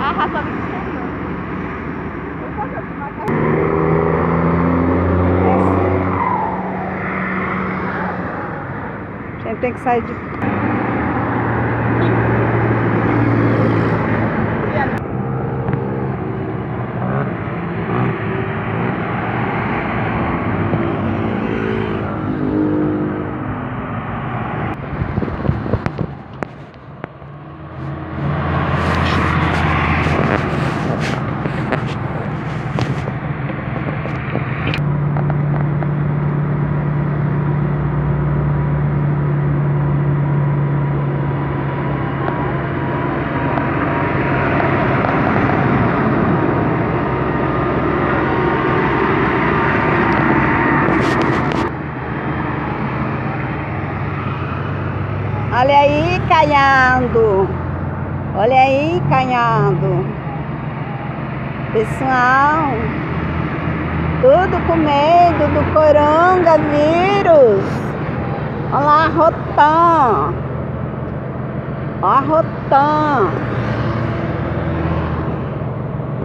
A gente tem que sair de... Olha aí, Caiando. Olha aí, Caiando. Pessoal, tudo com medo do coronavírus. Olha lá, Rotan. Ó a Rotan.